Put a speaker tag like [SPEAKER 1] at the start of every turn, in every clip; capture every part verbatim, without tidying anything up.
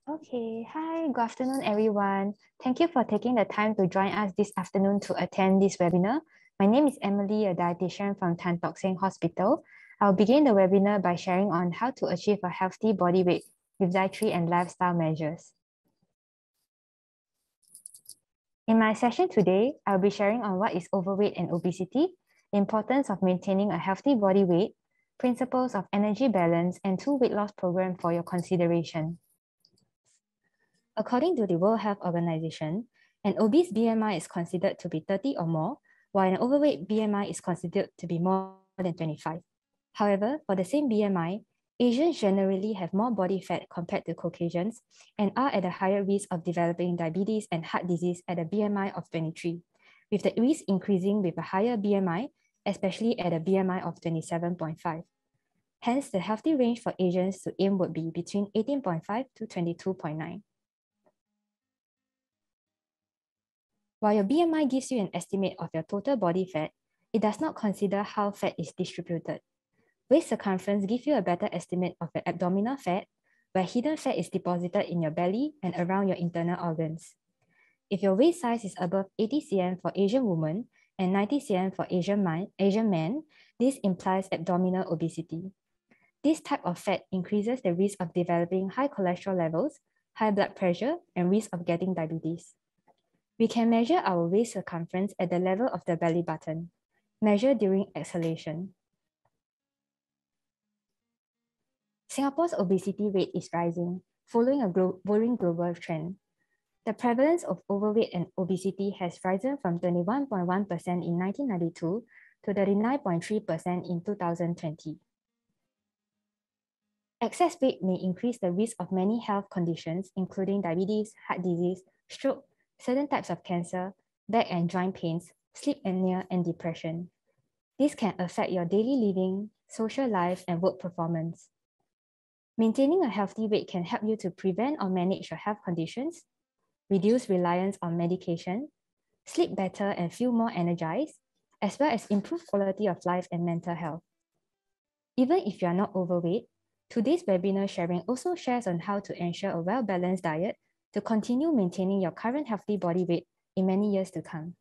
[SPEAKER 1] Okay, hi, good afternoon, everyone. Thank you for taking the time to join us this afternoon to attend this webinar. My name is Emily, a dietitian from Tan Tock Seng Hospital. I'll begin the webinar by sharing on how to achieve a healthy body weight with dietary and lifestyle measures. In my session today, I'll be sharing on what is overweight and obesity, the importance of maintaining a healthy body weight, principles of energy balance, and two weight loss programs for your consideration. According to the World Health Organization, an obese B M I is considered to be thirty or more, while an overweight B M I is considered to be more than twenty-five. However, for the same B M I, Asians generally have more body fat compared to Caucasians and are at a higher risk of developing diabetes and heart disease at a B M I of twenty-three, with the risk increasing with a higher B M I, especially at a B M I of twenty-seven point five. Hence, the healthy range for Asians to aim would be between eighteen point five to twenty-two point nine. While your B M I gives you an estimate of your total body fat, it does not consider how fat is distributed. Waist circumference gives you a better estimate of your abdominal fat, where hidden fat is deposited in your belly and around your internal organs. If your waist size is above eighty centimeters for Asian women and ninety centimeters for Asian, man, Asian men, this implies abdominal obesity. This type of fat increases the risk of developing high cholesterol levels, high blood pressure, and risk of getting diabetes. We can measure our waist circumference at the level of the belly button. Measure during exhalation. Singapore's obesity rate is rising, following a worrying global trend. The prevalence of overweight and obesity has risen from twenty-one point one percent in nineteen ninety-two to thirty-nine point three percent in two thousand twenty. Excess weight may increase the risk of many health conditions, including diabetes, heart disease, stroke, certain types of cancer, back and joint pains, sleep apnea, and depression. This can affect your daily living, social life, and work performance. Maintaining a healthy weight can help you to prevent or manage your health conditions, reduce reliance on medication, sleep better and feel more energized, as well as improve quality of life and mental health. Even if you are not overweight, today's webinar sharing also shares on how to ensure a well-balanced diet to continue maintaining your current healthy body weight in many years to come.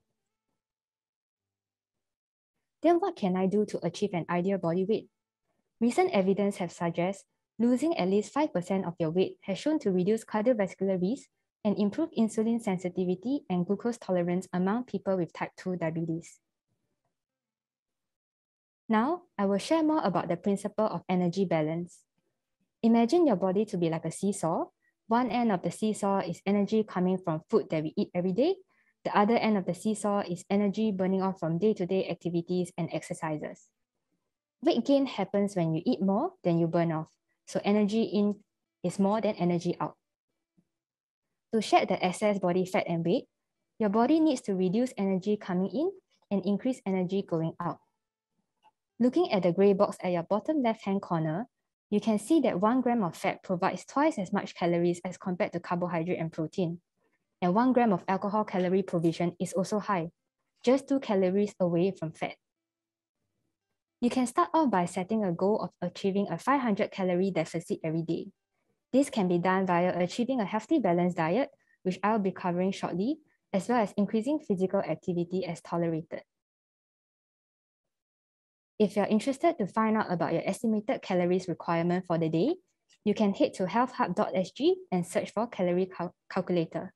[SPEAKER 1] Then what can I do to achieve an ideal body weight? Recent evidence have suggested losing at least five percent of your weight has shown to reduce cardiovascular risk and improve insulin sensitivity and glucose tolerance among people with type two diabetes. Now, I will share more about the principle of energy balance. Imagine your body to be like a seesaw. One end of the seesaw is energy coming from food that we eat every day. The other end of the seesaw is energy burning off from day-to-day activities and exercises. Weight gain happens when you eat more than you burn off. So energy in is more than energy out. To shed the excess body fat and weight, your body needs to reduce energy coming in and increase energy going out. Looking at the gray box at your bottom left-hand corner, you can see that one gram of fat provides twice as much calories as compared to carbohydrate and protein. And one gram of alcohol calorie provision is also high, just two calories away from fat. You can start off by setting a goal of achieving a five hundred calorie deficit every day. This can be done via achieving a healthy balanced diet, which I'll be covering shortly, as well as increasing physical activity as tolerated. If you're interested to find out about your estimated calories requirement for the day, you can head to health hub dot s g and search for calorie cal calculator.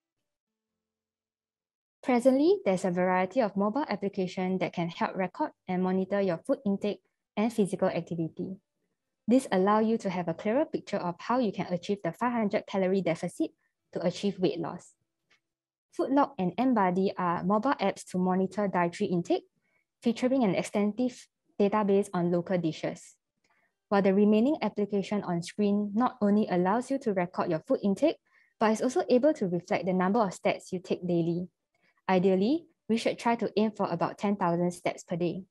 [SPEAKER 1] Presently, there's a variety of mobile applications that can help record and monitor your food intake and physical activity. This allows you to have a clearer picture of how you can achieve the five hundred calorie deficit to achieve weight loss. Foodlog and Embody are mobile apps to monitor dietary intake, featuring an extensive database on local dishes. While the remaining application on screen not only allows you to record your food intake, but is also able to reflect the number of steps you take daily. Ideally, we should try to aim for about ten thousand steps per day.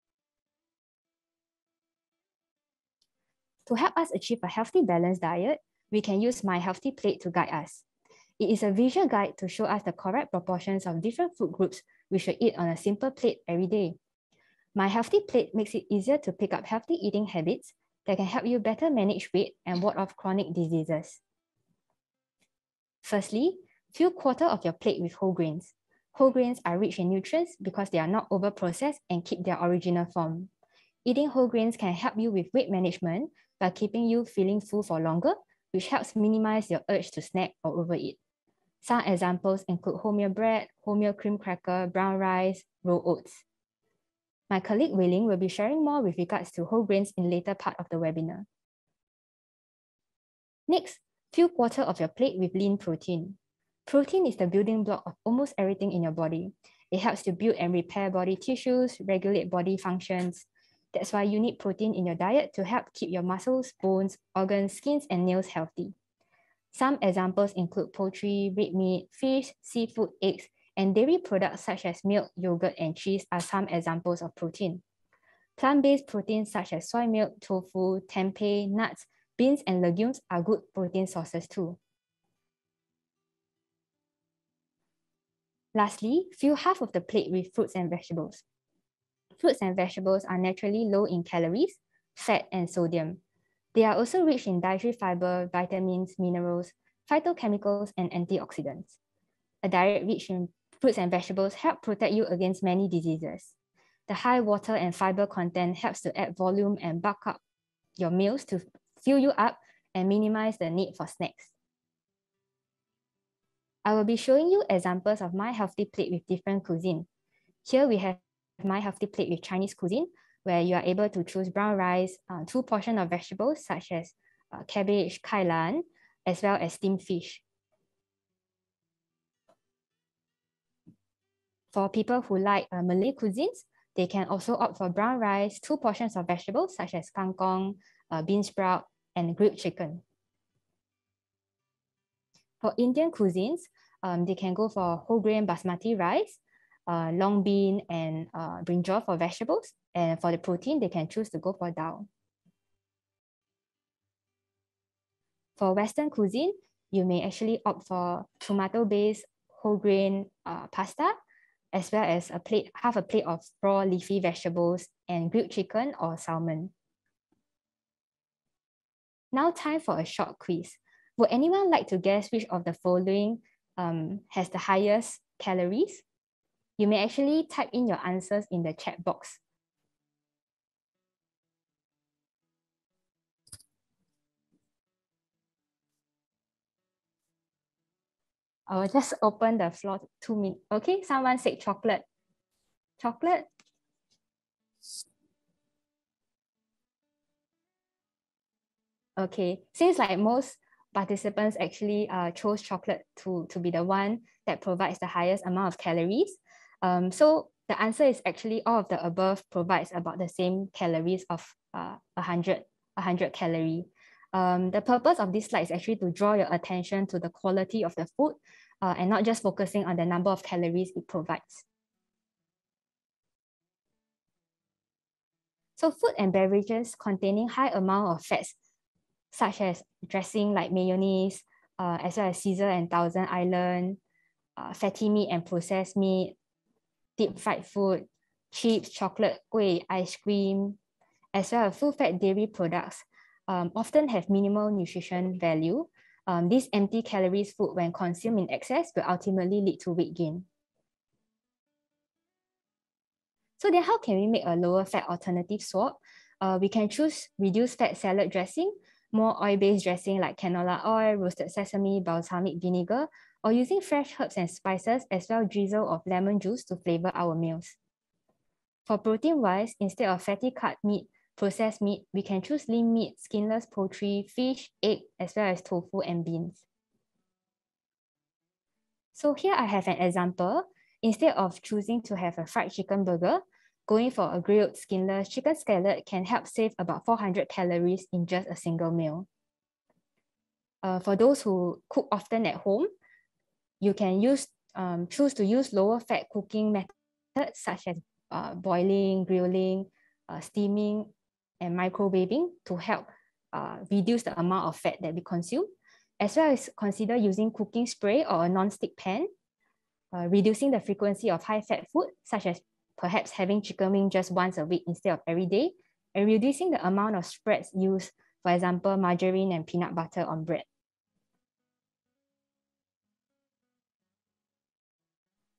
[SPEAKER 1] To help us achieve a healthy, balanced diet, we can use My Healthy Plate to guide us. It is a visual guide to show us the correct proportions of different food groups we should eat on a simple plate every day. My Healthy Plate makes it easier to pick up healthy eating habits that can help you better manage weight and ward off chronic diseases. Firstly, fill quarter of your plate with whole grains. Whole grains are rich in nutrients because they are not over-processed and keep their original form. Eating whole grains can help you with weight management by keeping you feeling full for longer, which helps minimize your urge to snack or overeat. Some examples include wholemeal bread, wholemeal cream cracker, brown rice, raw oats. My colleague Wei Ling will be sharing more with regards to whole grains in later part of the webinar. Next, fill quarter of your plate with lean protein. Protein is the building block of almost everything in your body. It helps to build and repair body tissues, regulate body functions. That's why you need protein in your diet to help keep your muscles, bones, organs, skins, and nails healthy. Some examples include poultry, red meat, fish, seafood, eggs, and dairy products such as milk, yogurt, and cheese are some examples of protein. Plant-based proteins such as soy milk, tofu, tempeh, nuts, beans, and legumes are good protein sources too. Lastly, fill half of the plate with fruits and vegetables. Fruits and vegetables are naturally low in calories, fat, and sodium. They are also rich in dietary fiber, vitamins, minerals, phytochemicals, and antioxidants. A diet rich in fruits and vegetables helps protect you against many diseases. The high water and fiber content helps to add volume and bulk up your meals to fill you up and minimize the need for snacks. I will be showing you examples of my healthy plate with different cuisine. Here we have my healthy plate with Chinese cuisine, where you are able to choose brown rice, uh, two portions of vegetables such as uh, cabbage, kailan, as well as steamed fish. For people who like uh, Malay cuisines, they can also opt for brown rice, two portions of vegetables such as kangkong, uh, bean sprout, and grilled chicken. For Indian cuisines, um, they can go for whole grain basmati rice, uh, long bean, and uh, brinjal for vegetables. And for the protein, they can choose to go for dal. For Western cuisine, you may actually opt for tomato-based whole grain uh, pasta, as well as a plate, half a plate of raw leafy vegetables and grilled chicken or salmon. Now time for a short quiz. Would anyone like to guess which of the following um, has the highest calories? You may actually type in your answers in the chat box. I will just open the floor to two minutes. Okay, someone said chocolate. Chocolate? Okay, seems like most participants actually uh, chose chocolate to, to be the one that provides the highest amount of calories. Um, so the answer is actually all of the above provides about the same calories of uh, one hundred, one hundred calorie. Um, the purpose of this slide is actually to draw your attention to the quality of the food uh, and not just focusing on the number of calories it provides. So food and beverages containing high amount of fats, such as dressing like mayonnaise, uh, as well as Caesar and Thousand Island, uh, fatty meat and processed meat, deep fried food, chips, chocolate, kueh, ice cream, as well as full-fat dairy products, um, often have minimal nutrition value. Um, these empty calories food, when consumed in excess, will ultimately lead to weight gain. So then how can we make a lower fat alternative swap? Uh, we can choose reduced fat salad dressing, more oil-based dressing like canola oil, roasted sesame, balsamic vinegar, or using fresh herbs and spices as well drizzle of lemon juice to flavor our meals. For protein-wise, instead of fatty cut meat, processed meat, we can choose lean meat, skinless poultry, fish, egg, as well as tofu and beans. So here I have an example. Instead of choosing to have a fried chicken burger, going for a grilled skinless chicken scallop can help save about four hundred calories in just a single meal. Uh, for those who cook often at home, you can use um, choose to use lower fat cooking methods such as uh, boiling, grilling, uh, steaming, and microwaving to help uh, reduce the amount of fat that we consume, as well as consider using cooking spray or a non-stick pan, uh, reducing the frequency of high-fat food, such as perhaps having chicken wing just once a week instead of every day, and reducing the amount of spreads used, for example, margarine and peanut butter on bread.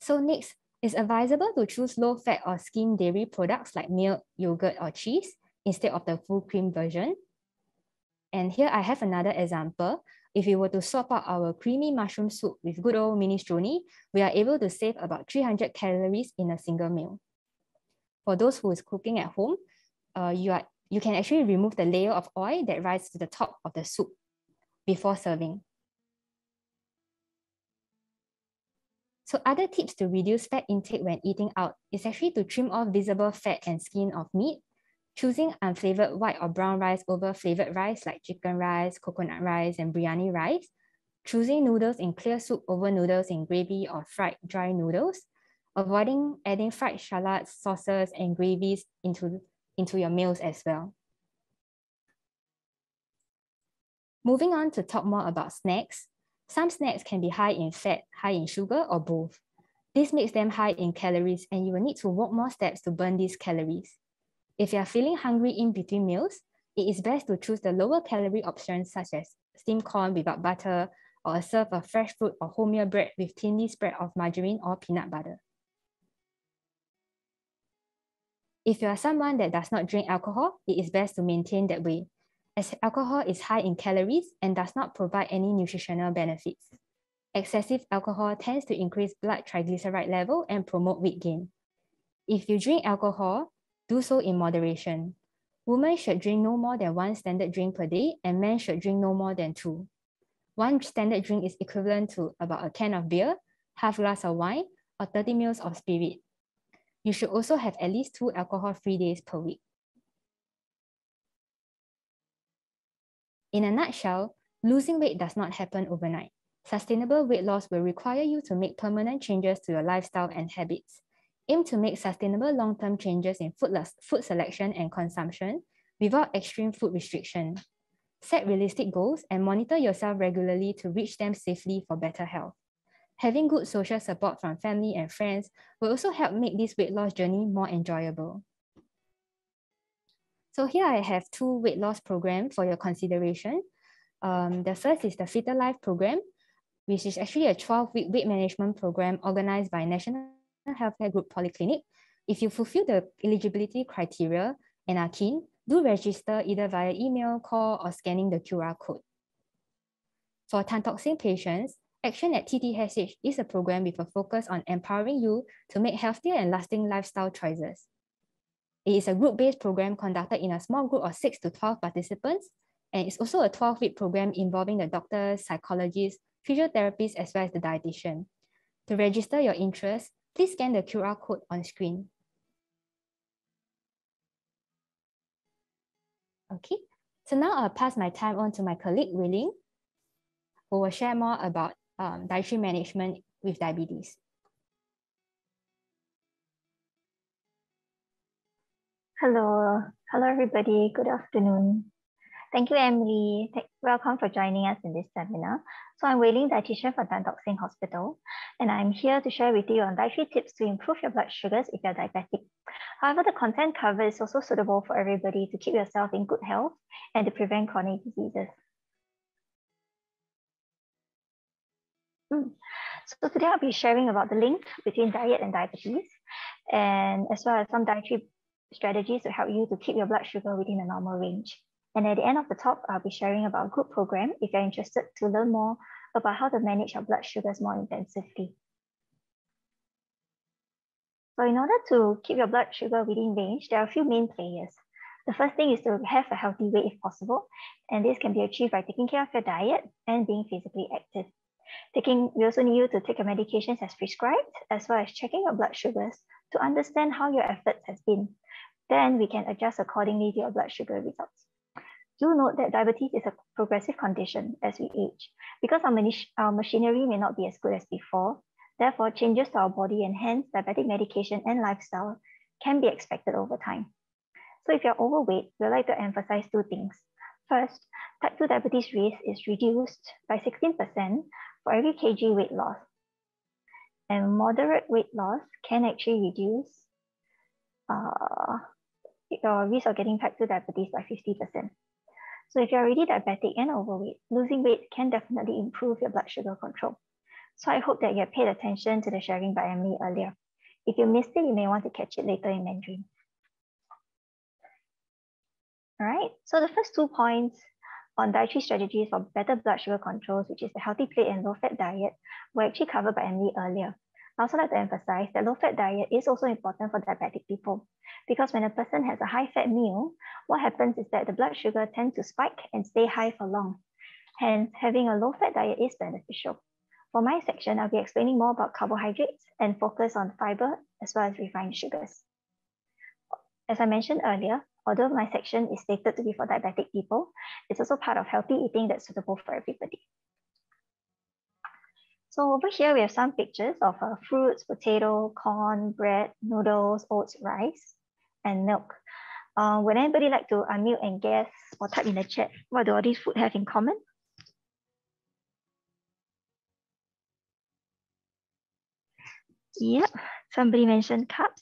[SPEAKER 1] So next, it's advisable to choose low-fat or skim dairy products like milk, yogurt, or cheese instead of the full cream version. And here I have another example. If we were to swap out our creamy mushroom soup with good old minestrone, we are able to save about three hundred calories in a single meal. For those who is cooking at home, uh, you, are, you can actually remove the layer of oil that rises to the top of the soup before serving. So other tips to reduce fat intake when eating out is actually to trim off visible fat and skin of meat, choosing unflavored white or brown rice over flavored rice like chicken rice, coconut rice, and biryani rice, choosing noodles in clear soup over noodles in gravy or fried dry noodles, avoiding adding fried shallots, sauces, and gravies into, into your meals as well. Moving on to talk more about snacks. Some snacks can be high in fat, high in sugar, or both. This makes them high in calories, and you will need to walk more steps to burn these calories. If you are feeling hungry in between meals, it is best to choose the lower calorie options such as steamed corn without butter, or a serve of fresh fruit or wholemeal bread with thinly spread of margarine or peanut butter. If you are someone that does not drink alcohol, it is best to maintain that way, as alcohol is high in calories and does not provide any nutritional benefits. Excessive alcohol tends to increase blood triglyceride level and promote weight gain. If you drink alcohol, do so in moderation. Women should drink no more than one standard drink per day, and men should drink no more than two. One standard drink is equivalent to about a can of beer, half glass of wine, or thirty mils of spirit. You should also have at least two alcohol-free days per week. In a nutshell, losing weight does not happen overnight. Sustainable weight loss will require you to make permanent changes to your lifestyle and habits. Aim to make sustainable long-term changes in food, food selection and consumption without extreme food restriction. Set realistic goals and monitor yourself regularly to reach them safely for better health. Having good social support from family and friends will also help make this weight loss journey more enjoyable. So here I have two weight loss programs for your consideration. Um, the first is the Fitter Life program, which is actually a twelve-week weight management program organized by National Healthcare Group Polyclinic. If you fulfill the eligibility criteria and are keen, do register either via email, call, or scanning the Q R code. For tan toxin patients, Action at T T H H is a program with a focus on empowering you to make healthier and lasting lifestyle choices. It is a group-based program conducted in a small group of six to twelve participants, and it's also a twelve-week program involving the doctors, psychologists, physiotherapists, as well as the dietitian. To register your interest, please scan the Q R code on screen. Okay, so now I'll pass my time on to my colleague, Wei Ling, who will share more about um, dietary management with diabetes.
[SPEAKER 2] Hello, hello everybody, good afternoon. Thank you, Emily. Welcome for joining us in this seminar. So I'm Wei Ling, dietitian for Tan Tock Seng Hospital, and I'm here to share with you on dietary tips to improve your blood sugars if you're diabetic. However, the content covered is also suitable for everybody to keep yourself in good health and to prevent chronic diseases. Mm. So today I'll be sharing about the link between diet and diabetes, and as well as some dietary strategies to help you to keep your blood sugar within a normal range. And at the end of the talk, I'll be sharing about a group program if you're interested to learn more about how to manage your blood sugars more intensively. So in order to keep your blood sugar within range, there are a few main players. The first thing is to have a healthy weight if possible, and this can be achieved by taking care of your diet and being physically active. Taking, we also need you to take your medications as prescribed, as well as checking your blood sugars to understand how your efforts has been. Then we can adjust accordingly to your blood sugar results. Do note that diabetes is a progressive condition as we age. Because our, our machinery may not be as good as before, therefore changes to our body and hence diabetic medication and lifestyle can be expected over time. So if you're overweight, we'd like to emphasize two things. First, type two diabetes risk is reduced by sixteen percent for every kg weight loss. And moderate weight loss can actually reduce uh, your risk of getting type two diabetes by fifty percent. So if you're already diabetic and overweight, losing weight can definitely improve your blood sugar control. So I hope that you have paid attention to the sharing by Emily earlier. If you missed it, you may want to catch it later in Mandarin. All right, so the first two points on dietary strategies for better blood sugar controls, which is the healthy plate and low-fat diet, were actually covered by Emily earlier. I also like to emphasize that low-fat diet is also important for diabetic people, because when a person has a high-fat meal, what happens is that the blood sugar tends to spike and stay high for long. Hence, having a low-fat diet is beneficial. For my section, I'll be explaining more about carbohydrates and focus on fiber as well as refined sugars. As I mentioned earlier, although my section is stated to be for diabetic people, it's also part of healthy eating that's suitable for everybody. So over here, we have some pictures of uh, fruits, potato, corn, bread, noodles, oats, rice, and milk. Uh, would anybody like to unmute and guess or type in the chat, what do all these food have in common? Yep, somebody mentioned carbs.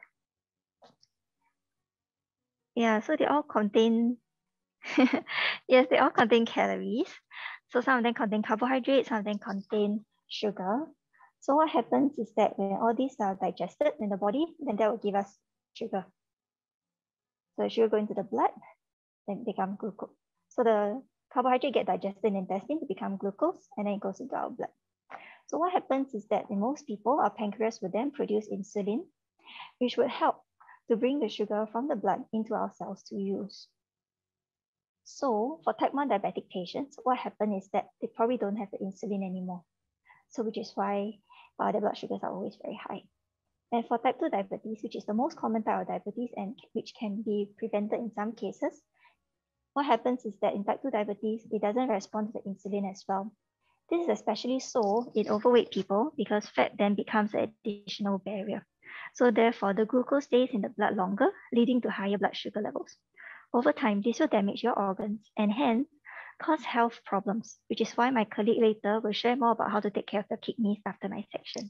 [SPEAKER 2] Yeah, so they all contain, yes, they all contain calories. So some of them contain carbohydrates, some of them contain sugar. So what happens is that when all these are digested in the body, then that will give us sugar. So the sugar go into the blood, then become glucose. So the carbohydrate get digested in the intestine to become glucose, and then it goes into our blood. So what happens is that in most people, our pancreas will then produce insulin, which would help to bring the sugar from the blood into our cells to use. So for type one diabetic patients, what happens is that they probably don't have the insulin anymore. So which is why uh, their blood sugars are always very high. And for type two diabetes, which is the most common type of diabetes and which can be prevented in some cases, what happens is that in type two diabetes, it doesn't respond to the insulin as well. This is especially so in overweight people because fat then becomes an additional barrier. So therefore, the glucose stays in the blood longer, leading to higher blood sugar levels. Over time, this will damage your organs and hence cause health problems, which is why my colleague later will share more about how to take care of the kidneys after my section.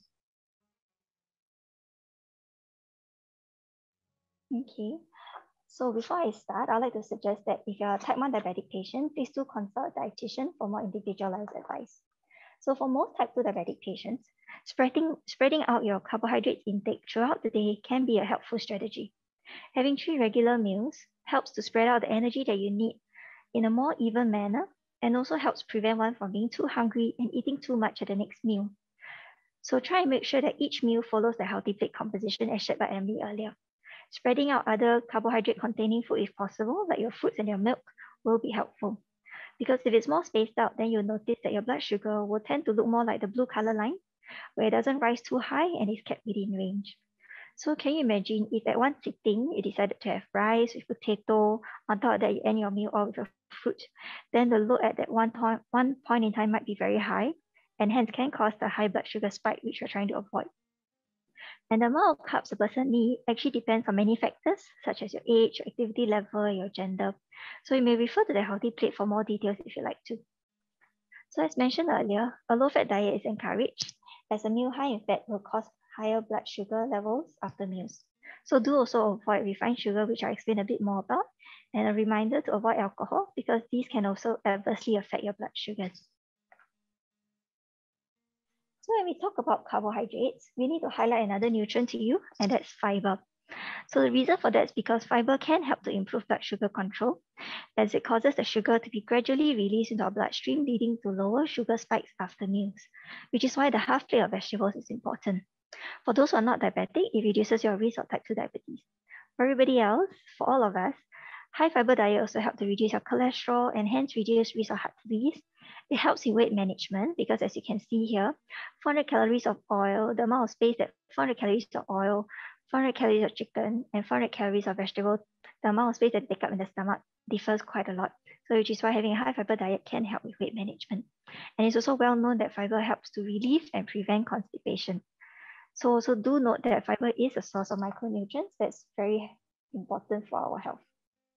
[SPEAKER 2] Okay, so before I start, I'd like to suggest that if you're a type one diabetic patient, please do consult a dietitian for more individualized advice. So for most type two diabetic patients, spreading, spreading out your carbohydrate intake throughout the day can be a helpful strategy. Having three regular meals helps to spread out the energy that you need in a more even manner and also helps prevent one from being too hungry and eating too much at the next meal. So try and make sure that each meal follows the healthy plate composition as shared by Emily earlier. Spreading out other carbohydrate containing food if possible, like your fruits and your milk, will be helpful. Because if it's more spaced out, then you'll notice that your blood sugar will tend to look more like the blue color line, where it doesn't rise too high and is kept within range. So can you imagine if at one sitting, you decided to have rice with potato, on top of that you end your meal all with your fruit, then the load at that one point, one point in time might be very high, and hence can cause the high blood sugar spike, which we're trying to avoid. And the amount of carbs a person needs actually depends on many factors, such as your age, your activity level, your gender. So you may refer to the healthy plate for more details if you like to. So as mentioned earlier, a low-fat diet is encouraged, as a meal high in fat will cause higher blood sugar levels after meals. So do also avoid refined sugar, which I'll explain a bit more about, and a reminder to avoid alcohol because these can also adversely affect your blood sugars. So when we talk about carbohydrates, we need to highlight another nutrient to you, and that's fiber. So the reason for that is because fiber can help to improve blood sugar control, as it causes the sugar to be gradually released into our bloodstream, leading to lower sugar spikes after meals, which is why the half plate of vegetables is important. For those who are not diabetic, it reduces your risk of type two diabetes. For everybody else, for all of us, high fiber diet also helps to reduce your cholesterol and hence reduce risk of heart disease. It helps in weight management because as you can see here, four hundred calories of oil, the amount of space that four hundred calories of oil, four hundred calories of chicken, and four hundred calories of vegetable, the amount of space that they take up in the stomach differs quite a lot. So which is why having a high fiber diet can help with weight management. And it's also well known that fiber helps to relieve and prevent constipation. So also do note that fiber is a source of micronutrients that's very important for our health.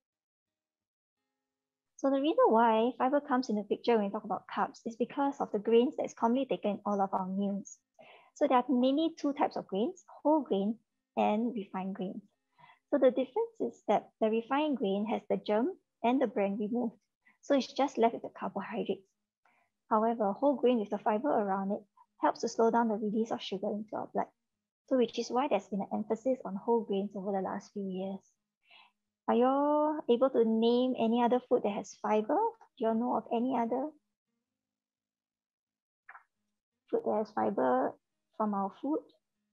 [SPEAKER 2] So the reason why fiber comes in the picture when we talk about carbs is because of the grains that's commonly taken in all of our meals. So there are mainly two types of grains, whole grain and refined grains. So the difference is that the refined grain has the germ and the bran removed. So it's just left with the carbohydrates. However, whole grain with the fiber around it helps to slow down the release of sugar into our blood. So which is why there's been an emphasis on whole grains over the last few years. Are you all able to name any other food that has fiber? Do you all know of any other food that has fiber from our food?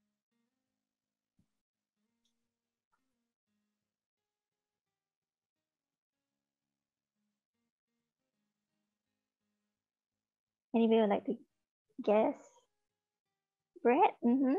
[SPEAKER 2] Anybody would like to guess? Bread? Mm-hmm.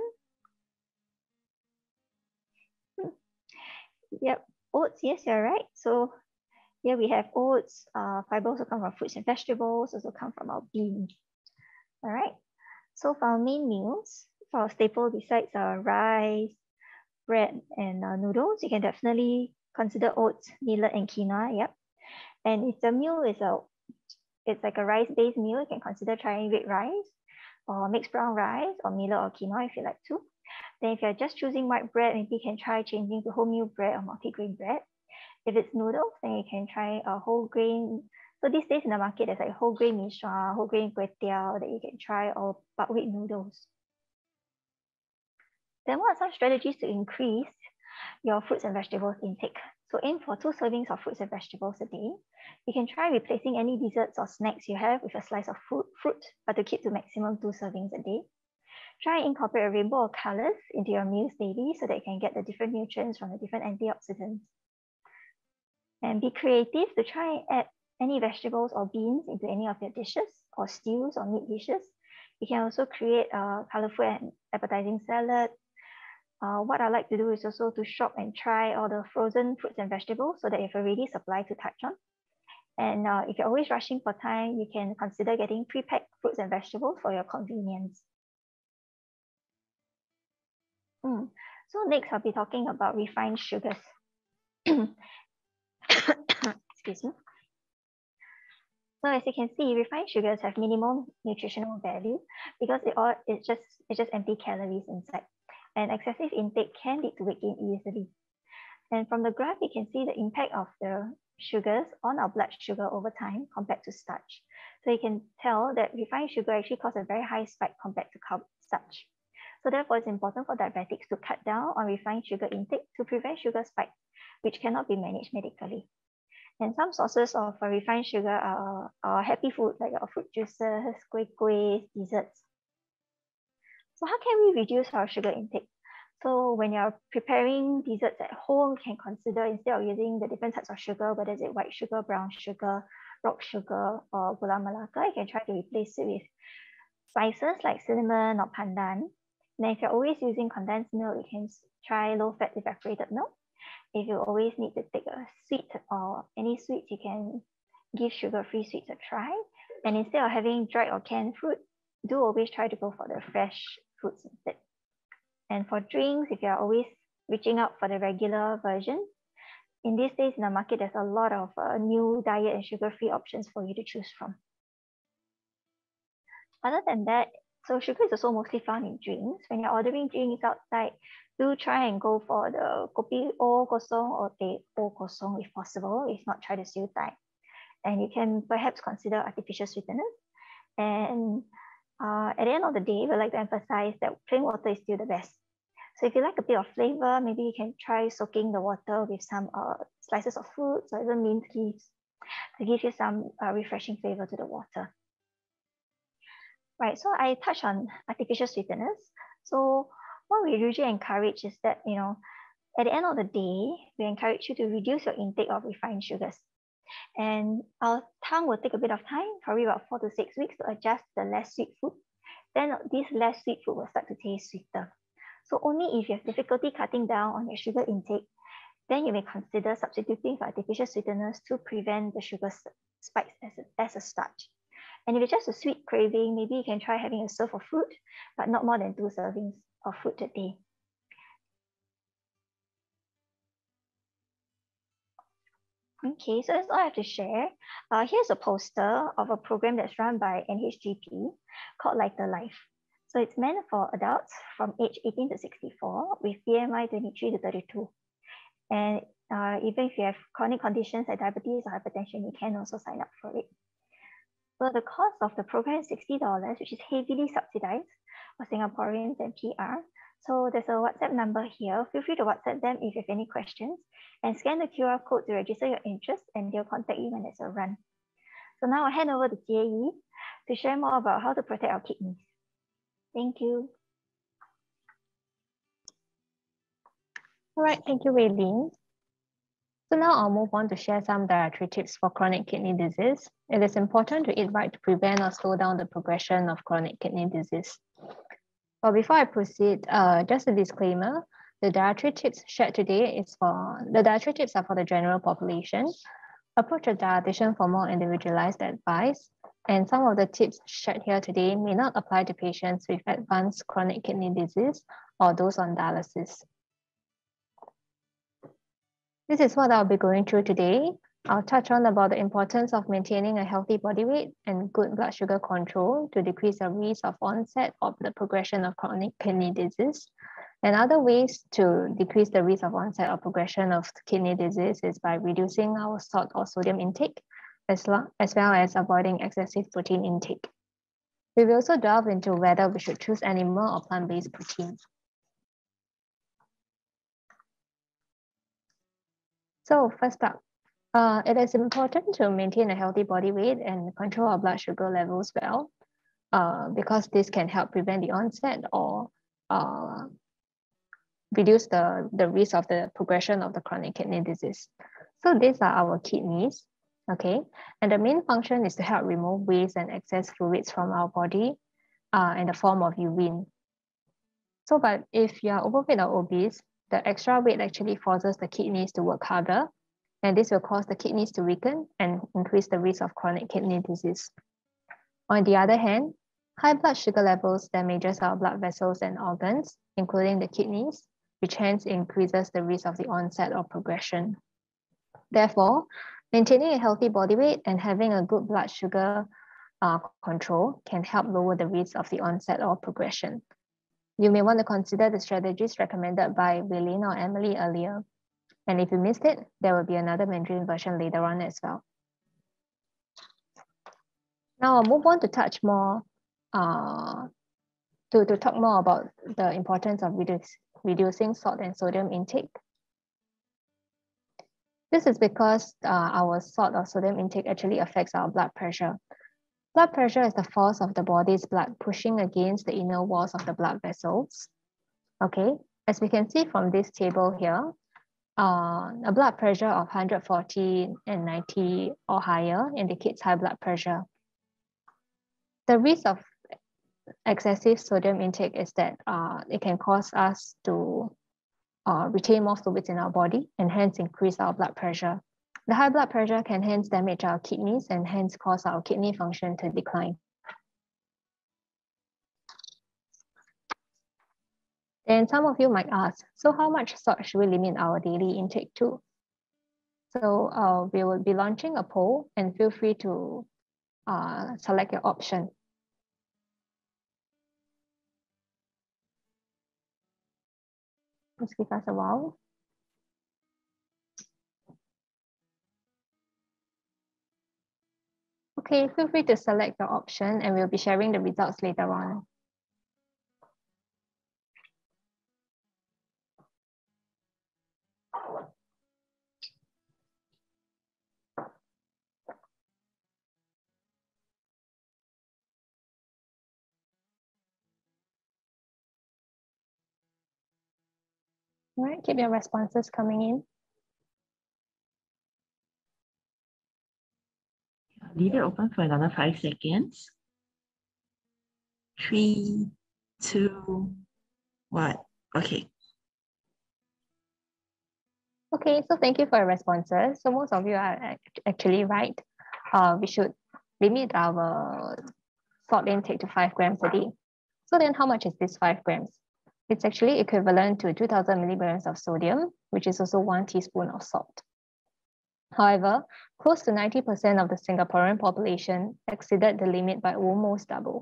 [SPEAKER 2] Hmm. Yep. Oats, yes, you're right. So here we have oats. Uh, fiber also come from fruits and vegetables, also come from our beans. All right. So for our main meals, for our staple besides our rice, bread, and uh, noodles, you can definitely consider oats, millet, and quinoa. Yep. And if the meal is a, it's like a rice-based meal, you can consider trying red rice, or mixed brown rice, or millet or quinoa if you like to. Then if you're just choosing white bread, maybe you can try changing to wholemeal bread or multigrain bread. If it's noodles, then you can try a whole grain. So these days in the market, there's like whole grain mee sua, whole grain kway teow that you can try, or buckwheat noodles. Then what are some strategies to increase your fruits and vegetables intake? So aim for two servings of fruits and vegetables a day. You can try replacing any desserts or snacks you have with a slice of fruit, fruit, but to keep to maximum two servings a day. Try and incorporate a rainbow of colors into your meals daily so that you can get the different nutrients from the different antioxidants. And be creative to try and add any vegetables or beans into any of your dishes or stews or meat dishes. You can also create a colorful and appetizing salad. Uh, what I like to do is also to shop and try all the frozen fruits and vegetables so that you have a ready supply to touch on. And uh, if you're always rushing for time, you can consider getting pre-packed fruits and vegetables for your convenience. Mm. So next, I'll be talking about refined sugars. Excuse me. So as you can see, refined sugars have minimal nutritional value because it all it's just it's just empty calories inside. And excessive intake can lead to weight gain easily. And from the graph, you can see the impact of the sugars on our blood sugar over time compared to starch. So you can tell that refined sugar actually causes a very high spike compared to carb starch. So therefore, it's important for diabetics to cut down on refined sugar intake to prevent sugar spikes, which cannot be managed medically. And some sources of uh, refined sugar are, are happy food, like our fruit juices, kueh kueh, desserts. So how can we reduce our sugar intake? So when you're preparing desserts at home, you can consider instead of using the different types of sugar, whether it's white sugar, brown sugar, rock sugar, or gula melaka, you can try to replace it with spices like cinnamon or pandan. And if you're always using condensed milk, you can try low-fat evaporated milk. If you always need to take a sweet or any sweets, you can give sugar-free sweets a try. And instead of having dried or canned fruit, do always try to go for the fresh fruits instead. And for drinks, if you're always reaching out for the regular version, in these days in the market, there's a lot of uh, new diet and sugar-free options for you to choose from. Other than that, so sugar is also mostly found in drinks. When you're ordering drinks outside, do try and go for the kopi o kosong or teh o kosong if possible. If not, try the siew dai. And you can perhaps consider artificial sweeteners. And uh, at the end of the day, we like to emphasize that plain water is still the best. So if you like a bit of flavor, maybe you can try soaking the water with some uh, slices of fruits or even mint leaves to give you some uh, refreshing flavor to the water. Right, so I touched on artificial sweeteners. So what we usually encourage is that, you know, at the end of the day, we encourage you to reduce your intake of refined sugars. And our tongue will take a bit of time, probably about four to six weeks to adjust the less sweet food. Then this less sweet food will start to taste sweeter. So only if you have difficulty cutting down on your sugar intake, then you may consider substituting for artificial sweeteners to prevent the sugar spikes as a, as a starch. And if it's just a sweet craving, maybe you can try having a serve of fruit, but not more than two servings of fruit a day. Okay, so that's all I have to share. Uh, here's a poster of a program that's run by N H G P called Lighter Life. So it's meant for adults from age eighteen to sixty-four with B M I twenty-three to thirty-two. And uh, even if you have chronic conditions like diabetes or hypertension, you can also sign up for it. So the cost of the program is sixty dollars, which is heavily subsidized for Singaporeans and P R. So there's a WhatsApp number here. Feel free to WhatsApp them if you have any questions and scan the Q R code to register your interest, and they'll contact you when there's a run. So now I'll hand over to Jie Yi to share more about how to protect our kidneys. Thank you.
[SPEAKER 3] All right, thank you, Raylene. So now I'll move on to share some dietary tips for chronic kidney disease. It is important to eat right to prevent or slow down the progression of chronic kidney disease. But before I proceed, uh, just a disclaimer, the dietary tips shared today is for, the dietary tips are for the general population. Approach a dietitian for more individualized advice, and some of the tips shared here today may not apply to patients with advanced chronic kidney disease or those on dialysis. This is what I'll be going through today. I'll touch on about the importance of maintaining a healthy body weight and good blood sugar control to decrease the risk of onset of the progression of chronic kidney disease. And other ways to decrease the risk of onset or progression of kidney disease is by reducing our salt or sodium intake, as, as well as avoiding excessive protein intake. We will also delve into whether we should choose animal or plant-based protein. So first up, uh, it is important to maintain a healthy body weight and control our blood sugar levels well, uh, because this can help prevent the onset or uh, reduce the, the risk of the progression of the chronic kidney disease. So these are our kidneys, okay? And the main function is to help remove waste and excess fluids from our body uh, in the form of urine. So, but if you are overweight or obese, the extra weight actually forces the kidneys to work harder, and this will cause the kidneys to weaken and increase the risk of chronic kidney disease. On the other hand, high blood sugar levels damages our blood vessels and organs, including the kidneys, which hence increases the risk of the onset or progression. Therefore, maintaining a healthy body weight and having a good blood sugar uh, control can help lower the risk of the onset or progression. You may want to consider the strategies recommended by Raylene or Emily earlier. And if you missed it, there will be another Mandarin version later on as well. Now I'll move on to touch more, uh, to, to talk more about the importance of reduce, reducing salt and sodium intake. This is because uh, our salt or sodium intake actually affects our blood pressure. Blood pressure is the force of the body's blood pushing against the inner walls of the blood vessels. Okay, as we can see from this table here, uh, a blood pressure of one hundred forty and ninety or higher indicates high blood pressure. The risk of excessive sodium intake is that uh, it can cause us to uh, retain more fluids in our body and hence increase our blood pressure. The high blood pressure can hence damage our kidneys and hence cause our kidney function to decline. Then some of you might ask, so how much salt should we limit our daily intake to? So uh, we will be launching a poll, and feel free to uh, select your option. Just give us a while. Okay, feel free to select your option and we'll be sharing the results later on. All right, keep your responses coming in.
[SPEAKER 4] Leave it open for another five seconds. Three, two, one. Okay.
[SPEAKER 3] Okay, so thank you for your responses. So most of you are actually right. Uh, we should limit our salt intake to five grams a day. So then how much is this five grams? It's actually equivalent to two thousand milligrams of sodium, which is also one teaspoon of salt. However, close to ninety percent of the Singaporean population exceeded the limit by almost double.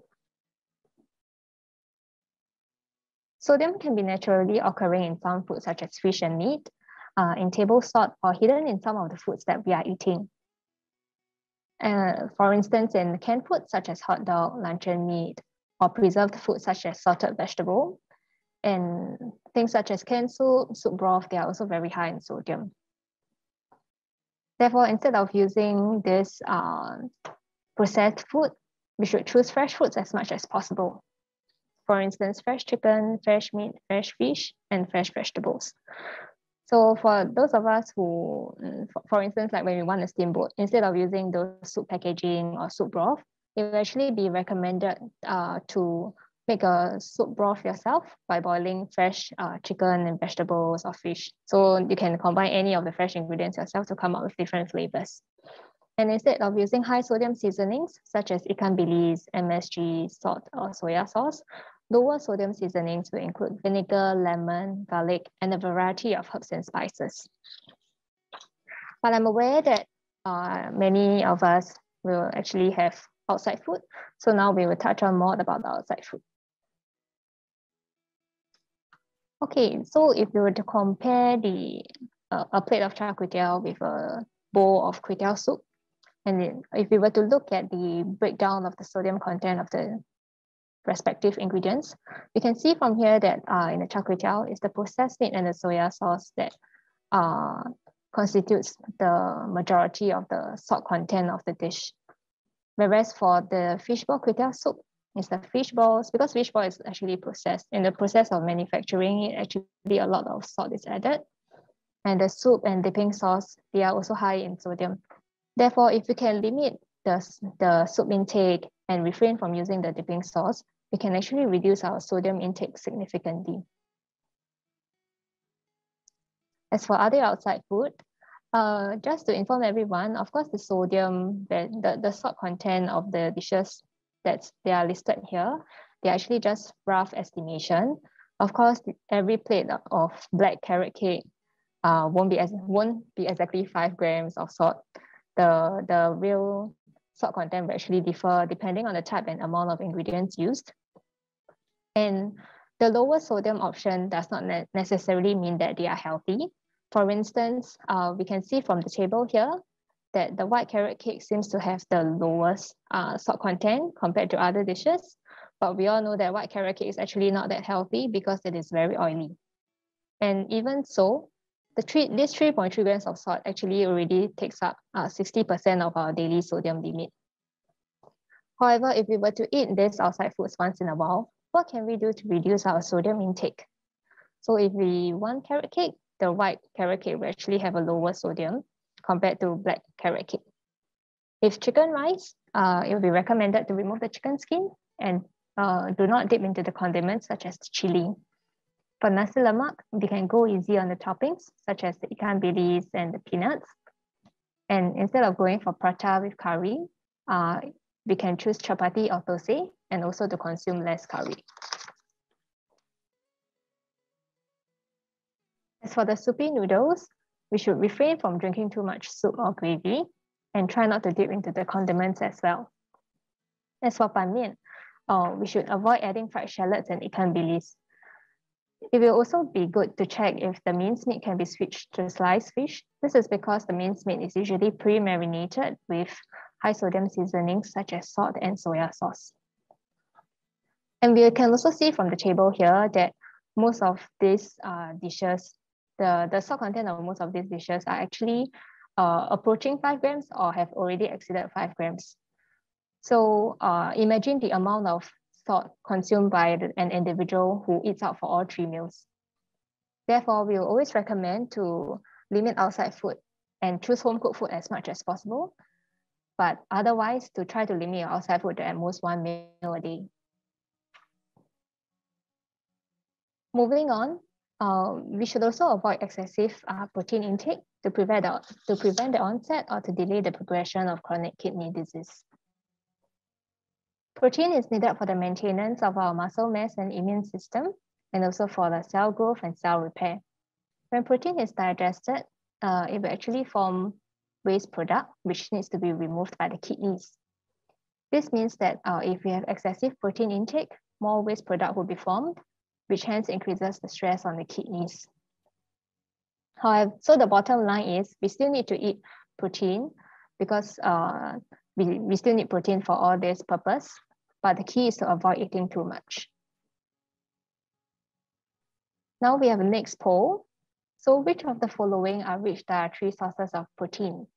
[SPEAKER 3] Sodium can be naturally occurring in some foods such as fish and meat, uh, in table salt, or hidden in some of the foods that we are eating. Uh, for instance, in canned food such as hot dog, luncheon meat, or preserved food such as salted vegetable, and things such as canned soup, soup broth, they are also very high in sodium. Therefore, instead of using this uh, processed food, we should choose fresh foods as much as possible. For instance, fresh chicken, fresh meat, fresh fish, and fresh vegetables. So for those of us who, for instance, like when we want a steamboat, instead of using those soup packaging or soup broth, it will actually be recommended uh, to make a soup broth yourself by boiling fresh uh, chicken and vegetables or fish. So you can combine any of the fresh ingredients yourself to come up with different flavors. And instead of using high sodium seasonings, such as ikan bilis, M S G, salt, or soya sauce, lower sodium seasonings will include vinegar, lemon, garlic, and a variety of herbs and spices. But I'm aware that uh, many of us will actually have outside food. So now we will touch on more about the outside food. Okay, so if you were to compare the uh, a plate of char kway teow with a bowl of kway teow soup, and then if we were to look at the breakdown of the sodium content of the respective ingredients, we can see from here that uh, in the char kway teow is the processed meat and the soya sauce that uh, constitutes the majority of the salt content of the dish. Whereas for the fishball kway teow soup, it's the fish balls, because fish ball is actually processed. In the process of manufacturing it, actually a lot of salt is added. And the soup and dipping sauce, they are also high in sodium. Therefore, if we can limit the, the soup intake and refrain from using the dipping sauce, we can actually reduce our sodium intake significantly. As for other outside food, uh, just to inform everyone, of course, the sodium, the, the, the salt content of the dishes that they are listed here, they're actually just rough estimation. Of course, every plate of black carrot cake uh, won't be as won't be exactly five grams of salt. The, the real salt content will actually differ depending on the type and amount of ingredients used. And the lower sodium option does not ne necessarily mean that they are healthy. For instance, uh, we can see from the table here that the white carrot cake seems to have the lowest uh, salt content compared to other dishes. But we all know that white carrot cake is actually not that healthy because it is very oily. And even so, the three, this three point three grams of salt actually already takes up sixty percent uh, of our daily sodium limit. However, if we were to eat this outside foods once in a while, what can we do to reduce our sodium intake? So if we want carrot cake, the white carrot cake will actually have a lower sodium compared to black carrot cake. If chicken rice, uh, it will be recommended to remove the chicken skin and uh, do not dip into the condiments such as chili. For nasi lemak, we can go easy on the toppings such as the ikan bilis and the peanuts. And instead of going for prata with curry, uh, we can choose chapati or thosai and also to consume less curry. As for the soupy noodles, we should refrain from drinking too much soup or gravy and try not to dip into the condiments as well. As for ban mian, uh, we should avoid adding fried shallots and ikan bilis. It will also be good to check if the minced meat can be switched to sliced fish. This is because the minced meat is usually pre-marinated with high sodium seasonings such as salt and soya sauce. And we can also see from the table here that most of these uh, dishes, the, the salt content of most of these dishes are actually uh, approaching five grams or have already exceeded five grams. So uh, imagine the amount of salt consumed by an individual who eats out for all three meals. Therefore, we will always recommend to limit outside food and choose home cooked food as much as possible. But otherwise, to try to limit your outside food to at most one meal a day. Moving on, uh, we should also avoid excessive uh, protein intake to prevent, the, to prevent the onset or to delay the progression of chronic kidney disease. Protein is needed for the maintenance of our muscle mass and immune system, and also for the cell growth and cell repair. When protein is digested, uh, it will actually form waste product, which needs to be removed by the kidneys. This means that uh, if we have excessive protein intake, more waste product will be formed, which hence increases the stress on the kidneys. However, so the bottom line is we still need to eat protein because uh, we, we still need protein for all this purpose, but the key is to avoid eating too much. Now we have a next poll. So which of the following are rich dietary sources of protein?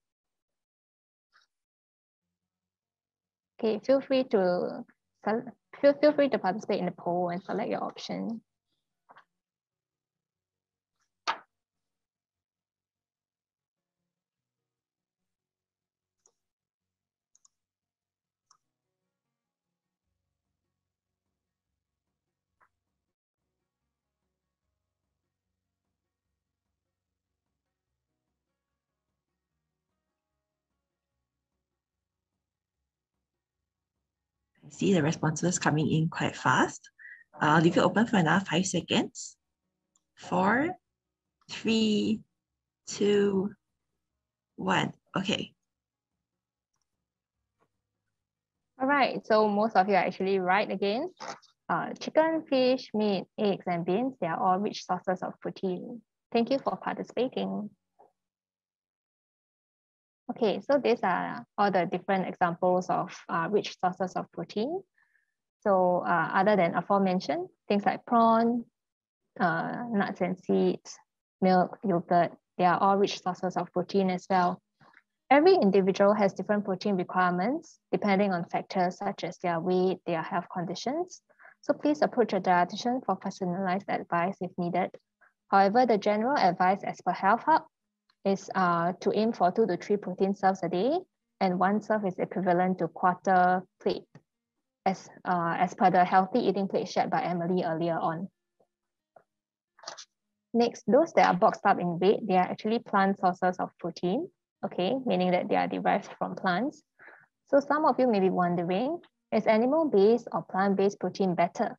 [SPEAKER 3] Okay, feel free to feel, feel free to participate in the poll and select your option.
[SPEAKER 4] I see the responses coming in quite fast. I'll leave it open for another five seconds. Four, three, two, one. Okay.
[SPEAKER 3] All right, so most of you are actually right again. Uh, chicken, fish, meat, eggs, and beans, they are all rich sources of protein. Thank you for participating. Okay, so these are all the different examples of uh, rich sources of protein. So uh, other than aforementioned, things like prawn, uh, nuts and seeds, milk, yogurt, they are all rich sources of protein as well. Every individual has different protein requirements depending on factors such as their weight, their health conditions. So please approach a dietitian for personalized advice if needed. However, the general advice as per Health Hub is uh, to aim for two to three protein serves a day, and one serve is equivalent to quarter plate, as, uh, as per the healthy eating plate shared by Emily earlier on. Next, those that are boxed up in red, they are actually plant sources of protein, okay, meaning that they are derived from plants. So some of you may be wondering, is animal-based or plant-based protein better?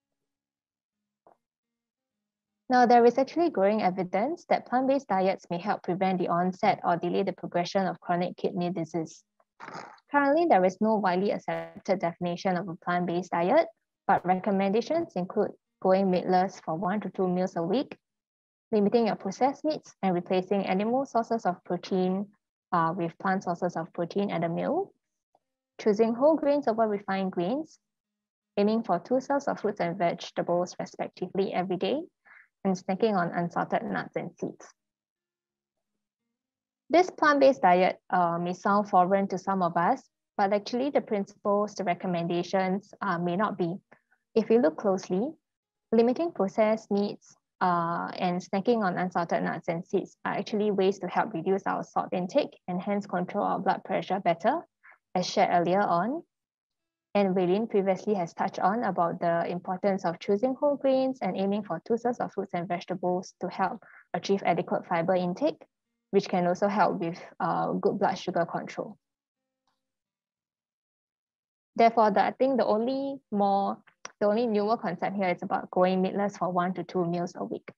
[SPEAKER 3] Now, there is actually growing evidence that plant-based diets may help prevent the onset or delay the progression of chronic kidney disease. Currently, there is no widely accepted definition of a plant-based diet, but recommendations include going meatless for one to two meals a week, limiting your processed meats, and replacing animal sources of protein uh, with plant sources of protein at a meal, choosing whole grains over refined grains, aiming for two serves of fruits and vegetables respectively every day, and snacking on unsalted nuts and seeds. This plant-based diet uh, may sound foreign to some of us, but actually the principles, the recommendations uh, may not be. If you look closely, limiting processed meats uh, and snacking on unsalted nuts and seeds are actually ways to help reduce our salt intake and hence control our blood pressure better, as shared earlier on. And Raylene previously has touched on about the importance of choosing whole grains and aiming for two serves of fruits and vegetables to help achieve adequate fiber intake, which can also help with uh, good blood sugar control. Therefore, the, I think the only more, the only newer concept here is about going meatless for one to two meals a week.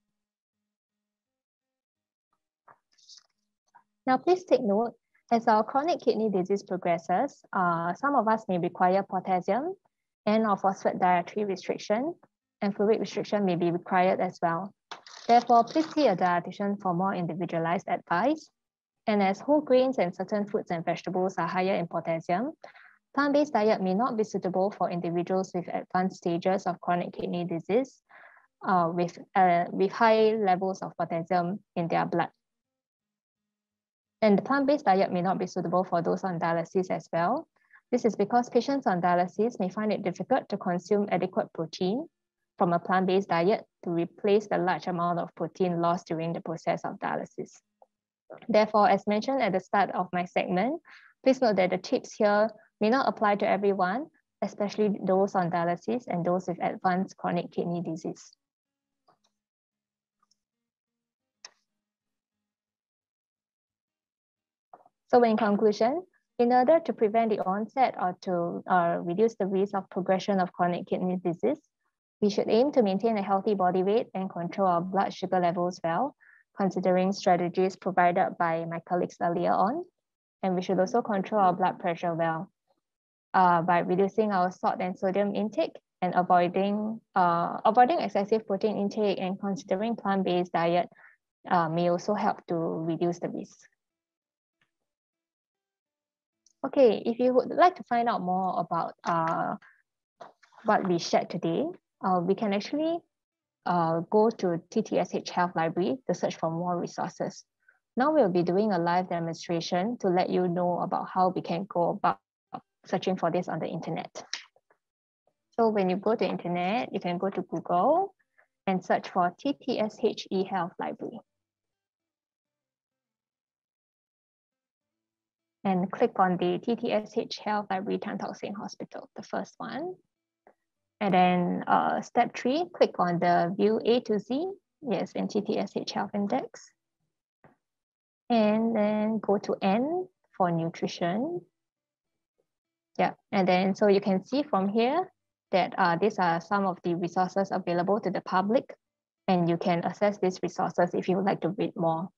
[SPEAKER 3] Now, please take note, as our chronic kidney disease progresses, uh, some of us may require potassium and or phosphate dietary restriction, and fluid restriction may be required as well. Therefore, please see a dietitian for more individualized advice. And as whole grains and certain fruits and vegetables are higher in potassium, plant-based diet may not be suitable for individuals with advanced stages of chronic kidney disease uh, with, uh, with high levels of potassium in their blood. And the plant-based diet may not be suitable for those on dialysis as well. This is because patients on dialysis may find it difficult to consume adequate protein from a plant-based diet to replace the large amount of protein lost during the process of dialysis. Therefore, as mentioned at the start of my segment, please note that the tips here may not apply to everyone, especially those on dialysis and those with advanced chronic kidney disease. So in conclusion, in order to prevent the onset or to uh, reduce the risk of progression of chronic kidney disease, we should aim to maintain a healthy body weight and control our blood sugar levels well, considering strategies provided by my colleagues earlier on. And we should also control our blood pressure well uh, by reducing our salt and sodium intake and avoiding, uh, avoiding excessive protein intake and considering plant-based diet uh, may also help to reduce the risk. Okay, if you would like to find out more about uh, what we shared today, uh, we can actually uh, go to T T S H Health Library to search for more resources. Now we'll be doing a live demonstration to let you know about how we can go about searching for this on the internet. So when you go to internet, you can go to Google and search for T T S H E Health Library. And click on the T T S H Health Library Tan Tock Seng Hospital, the first one. And then uh, step three, click on the view A to Z, yes, in T T S H Health Index. And then go to N for nutrition. Yeah, and then so you can see from here that uh, these are some of the resources available to the public, and you can access these resources if you would like to read more.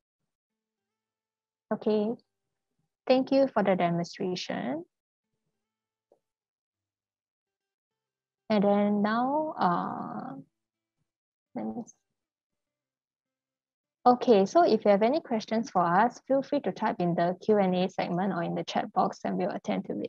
[SPEAKER 3] Okay, thank you for the demonstration. And then now, uh, let me see. Okay, so if you have any questions for us, feel free to type in the Q and A segment or in the chat box and we'll attend to it.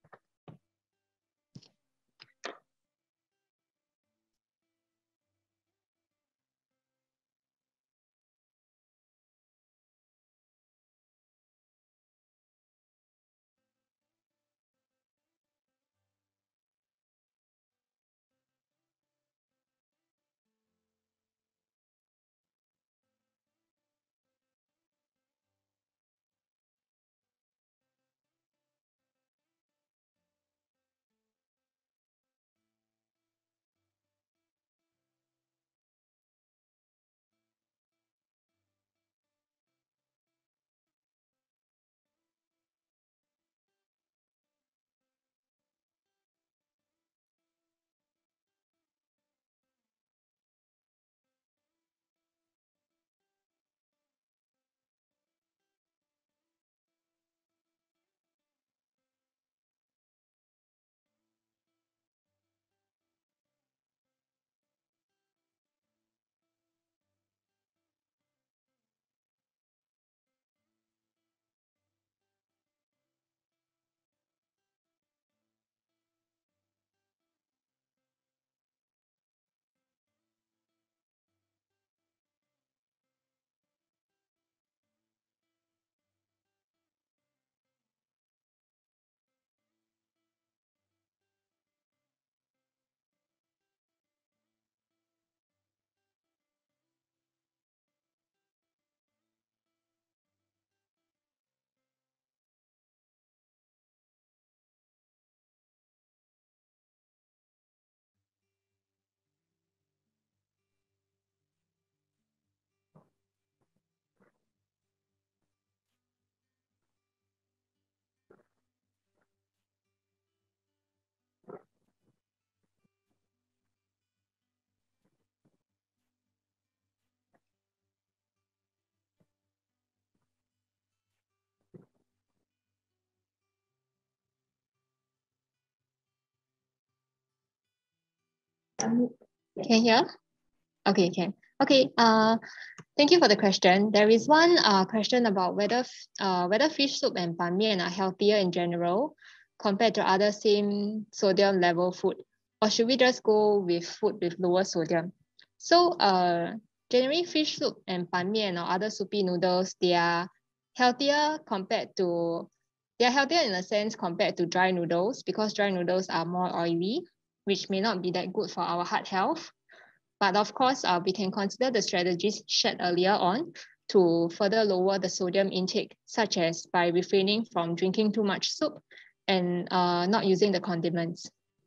[SPEAKER 3] Can you hear? Okay, can. Okay, uh, thank you for the question. There is one uh, question about whether uh, whether fish soup and ban mian are healthier in general compared to other same sodium level food, or should we just go with food with lower sodium? So uh, generally fish soup and ban mian or other soupy noodles, they are healthier compared to, they are healthier in a sense compared to dry noodles because dry noodles are more oily, which may not be that good for our heart health. But of course, uh, we can consider the strategies shared earlier on to further lower the sodium intake, such as by refraining from drinking too much soup and uh, not using the condiments.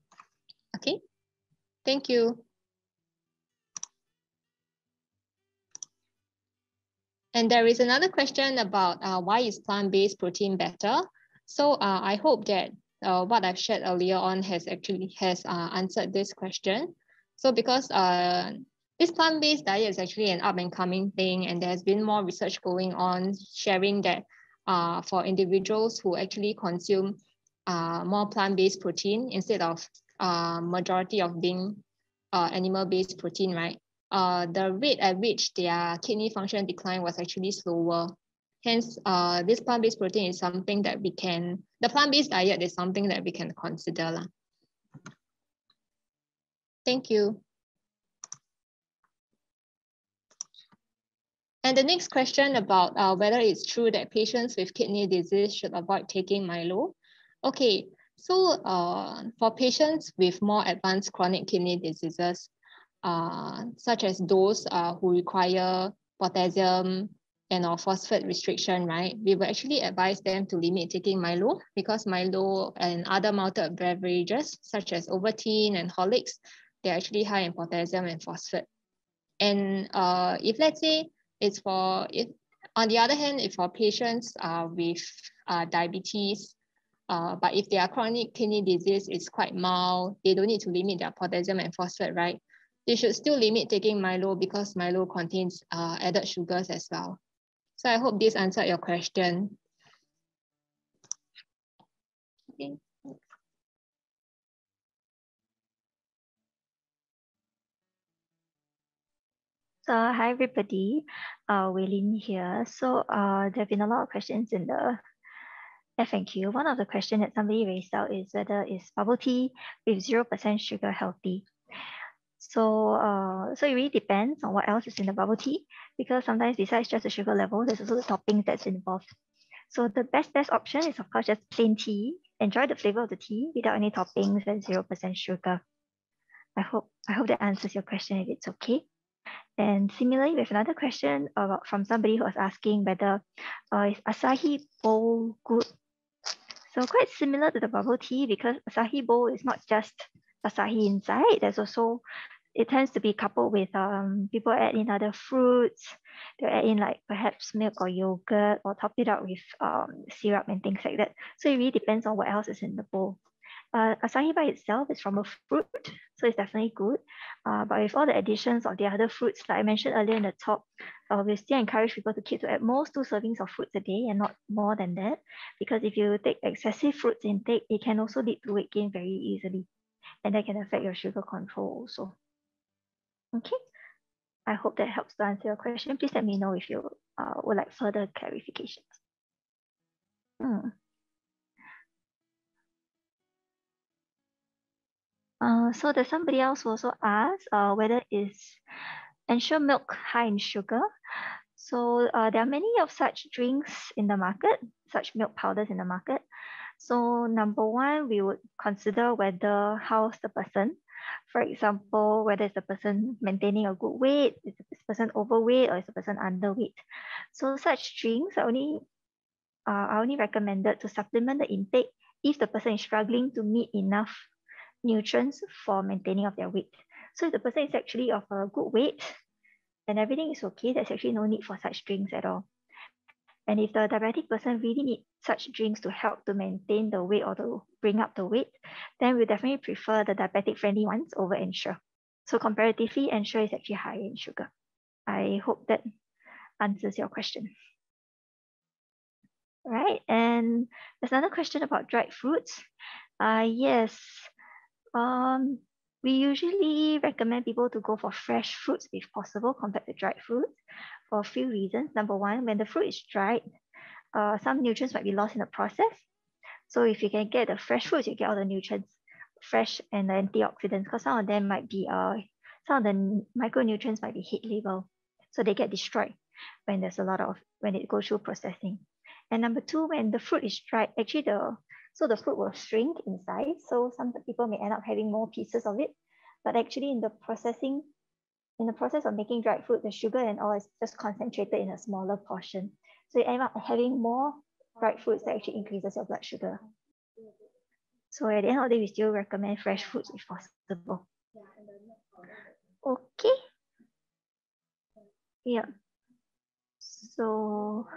[SPEAKER 3] Okay, thank you. And there is another question about uh, why is plant-based protein better? So uh, I hope that uh, what I've shared earlier on has actually has uh, answered this question. So because uh, this plant-based diet is actually an up and coming thing, and there's been more research going on sharing that uh, for individuals who actually consume uh, more plant-based protein instead of uh, majority of being uh, animal-based protein, right? Uh, the rate at which their kidney function decline was actually slower. Hence, uh, this plant-based protein is something that we can, the plant-based diet is something that we can consider lah. Thank you. And the next question about uh, whether it's true that patients with kidney disease should avoid taking Milo. Okay, so uh, for patients with more advanced chronic kidney diseases, uh, such as those uh, who require potassium and or phosphate restriction, right? We will actually advise them to limit taking Milo because Milo and other malted beverages, such as Ovaltine and Horlicks, they're actually high in potassium and phosphate. And uh, if let's say it's for, if on the other hand, if for patients uh, with uh, diabetes, uh, but if their chronic kidney disease is quite mild, they don't need to limit their potassium and phosphate, right? They should still limit taking Milo because Milo contains uh, added sugars as well. So I hope this answered your question. Okay.
[SPEAKER 2] So hi everybody, uh, Waylin here. So uh, there have been a lot of questions in the F A Q. One of the questions that somebody raised out is whether is bubble tea with zero percent sugar healthy. So uh, so it really depends on what else is in the bubble tea, because sometimes besides just the sugar level, there's also the toppings that's involved. So the best best option is of course just plain tea. Enjoy the flavor of the tea without any toppings and zero percent sugar. I hope I hope that answers your question if it's okay. And similarly, we have another question about from somebody who was asking whether uh, is Asahi bowl good? So quite similar to the bubble tea, because Asahi bowl is not just Asahi inside. There's also, it tends to be coupled with um people add in other fruits. They add in like perhaps milk or yogurt, or top it up with um syrup and things like that. So it really depends on what else is in the bowl. Uh, Asahi by itself is from a fruit, so it's definitely good. Uh, but with all the additions of the other fruits, like I mentioned earlier in the talk, uh, we still encourage people to keep to at most two servings of fruits a day and not more than that. Because if you take excessive fruits intake, it can also lead to weight gain very easily. And that can affect your sugar control also. Okay, I hope that helps to answer your question. Please let me know if you uh, would like further clarifications. Hmm. Uh, so there's somebody else who also asked uh, whether is ensure milk high in sugar. So uh, there are many of such drinks in the market, such milk powders in the market. So number one, we would consider whether how's the person. For example, whether it's the person maintaining a good weight, is the person overweight, or is the person underweight. So such drinks are only uh, are only recommended to supplement the intake if the person is struggling to meet enough nutrients for maintaining of their weight. So if the person is actually of a good weight and everything is okay, there's actually no need for such drinks at all. And if the diabetic person really needs such drinks to help to maintain the weight or to bring up the weight, then we definitely prefer the diabetic friendly ones over Ensure. So comparatively, Ensure is actually higher in sugar. I hope that answers your question. Right, and there's another question about dried fruits. Uh, yes, um, we usually recommend people to go for fresh fruits if possible compared to dried fruits for a few reasons. Number one, when the fruit is dried, uh, some nutrients might be lost in the process. So if you can get the fresh fruits, you get all the nutrients, fresh and the antioxidants, because some of them might be, uh, some of the micronutrients might be heat label. So they get destroyed when there's a lot of, when it goes through processing. And number two, when the fruit is dried, actually the, so the fruit will shrink in size. So some people may end up having more pieces of it, but actually in the processing, in the process of making dried fruit, the sugar and all is just concentrated in a smaller portion. So you end up having more dried fruits that actually increases your blood sugar. So at the end of the day, we still recommend fresh fruits if possible. Okay. Yeah. So,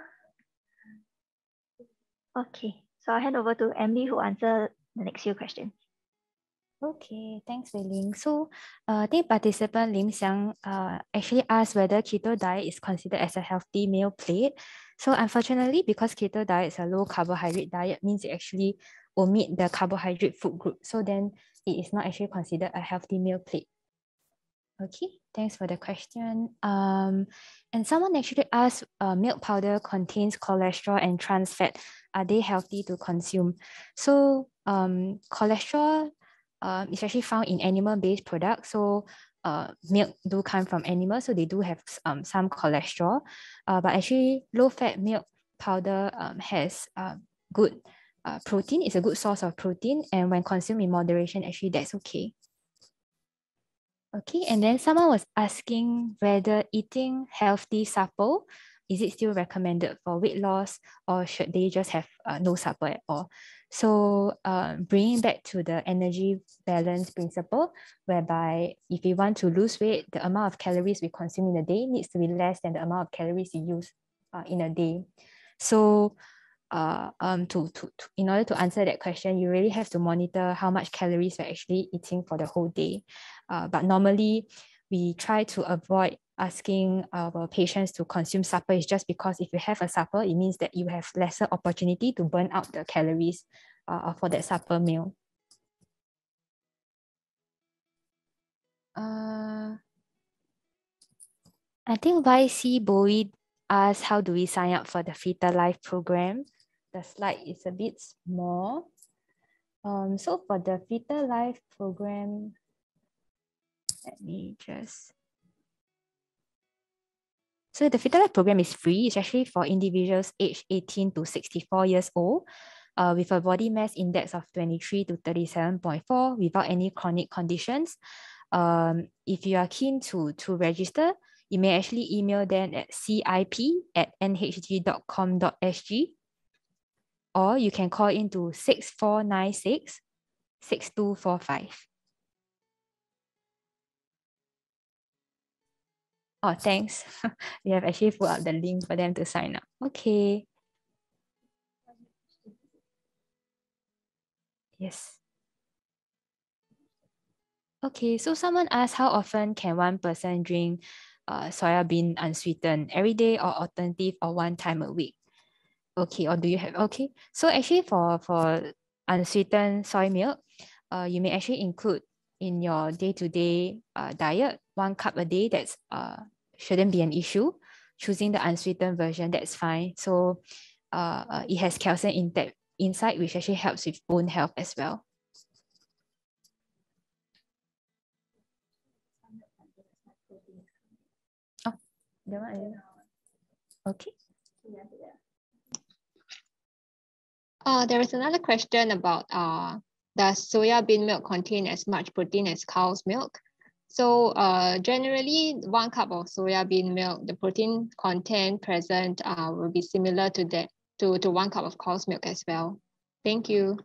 [SPEAKER 2] okay. So I'll hand over to Emily who answer the next few questions.
[SPEAKER 1] Okay, thanks, Wei Ling. So, uh, I think participant Lim Xiang uh, actually asked whether keto diet is considered as a healthy meal plate. So, unfortunately, because keto diet is a low carbohydrate diet, means it actually omit the carbohydrate food group. So then it is not actually considered a healthy meal plate. Okay, thanks for the question. Um, and someone actually asked, uh, milk powder contains cholesterol and trans fat. Are they healthy to consume? So um, cholesterol uh, is actually found in animal-based products. So uh, milk do come from animals, so they do have um, some cholesterol. Uh, but actually, low-fat milk powder um, has uh, good uh, protein. It's a good source of protein. And when consumed in moderation, actually that's okay. Okay, and then someone was asking whether eating healthy supper, is it still recommended for weight loss, or should they just have uh, no supper at all? So uh, bringing back to the energy balance principle, whereby if you want to lose weight, the amount of calories we consume in a day needs to be less than the amount of calories you use uh, in a day. So uh, um, to, to, to, in order to answer that question, you really have to monitor how much calories you're actually eating for the whole day. Uh, but normally, we try to avoid asking our patients to consume supper. Is just because if you have a supper, it means that you have lesser opportunity to burn out the calories uh, for that supper meal. Uh, I think Y C Bowie asked, how do we sign up for the Fitter Life program? The slide is a bit small. Um, so for the Fitter Life program, let me just... So the Fitter Life program is free. It's actually for individuals aged eighteen to sixty-four years old uh, with a body mass index of twenty-three to thirty-seven point four without any chronic conditions. Um, if you are keen to, to register, you may actually email them at C I P at N H G dot com dot S G, or you can call into six four nine six, six two four five. Oh, thanks. We have actually put up the link for them to sign up. Okay. Yes. Okay, so someone asked, how often can one person drink uh, soya bean unsweetened? Every day or alternative or one time a week? Okay, or do you have, okay. So actually for, for unsweetened soy milk, uh, you may actually include in your day-to-day uh, diet, one cup a day. That's uh, shouldn't be an issue. Choosing the unsweetened version, that's fine. So uh, uh, it has calcium intake inside, which actually helps with bone health as well. Oh, that one. Okay.
[SPEAKER 3] Uh, there is another question about uh, does soya bean milk contain as much protein as cow's milk? So uh, generally, one cup of soya bean milk, the protein content present uh, will be similar to that to, to one cup of cow's milk as well. Thank you.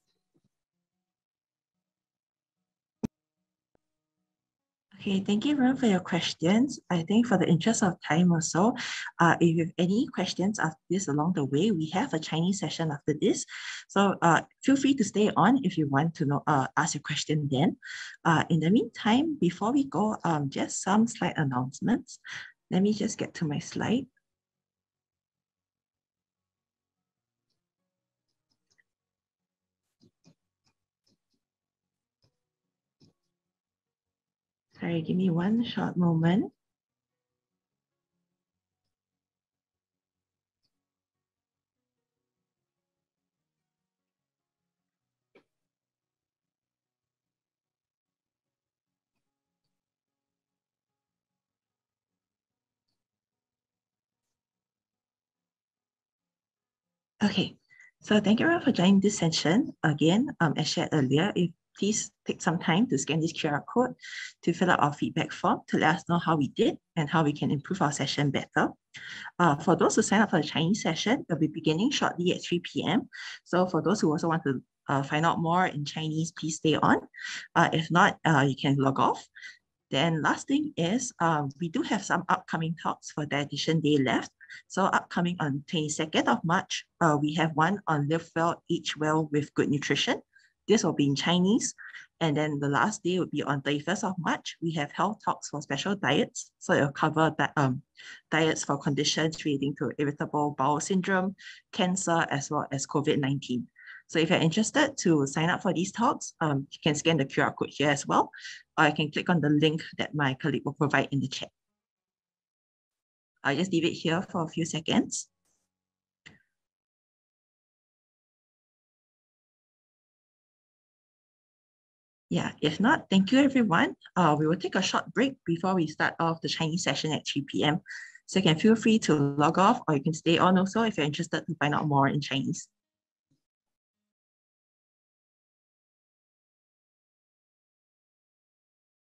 [SPEAKER 4] Okay, thank you everyone for your questions. I think for the interest of time also, uh, if you have any questions after this along the way, we have a Chinese session after this. So uh, feel free to stay on if you want to know, uh, ask your question then. Uh, in the meantime, before we go, um, just some slide announcements. Let me just get to my slide. Sorry, give me one short moment. Okay, so thank you everyone for joining this session. Again, um, as shared earlier, if please take some time to scan this Q R code to fill out our feedback form to let us know how we did and how we can improve our session better. Uh, for those who sign up for the Chinese session, it'll be beginning shortly at three P M So for those who also want to uh, find out more in Chinese, please stay on. Uh, if not, uh, you can log off. Then last thing is um, we do have some upcoming talks for Dietitian Day left. So upcoming on twenty-second of March, uh, we have one on Live Well, Age Well with Good Nutrition. This will be in Chinese. And then the last day would be on thirty-first of March. We have health talks for special diets. So it'll cover that, um, diets for conditions relating to irritable bowel syndrome, cancer, as well as COVID nineteen. So if you're interested to sign up for these talks, um, you can scan the Q R code here as well, or you can click on the link that my colleague will provide in the chat. I'll just leave it here for a few seconds. Yeah, if not, thank you everyone. Uh, we will take a short break before we start off the Chinese session at three p m So you can feel free to log off, or you can stay on also if you're interested to find out more in Chinese.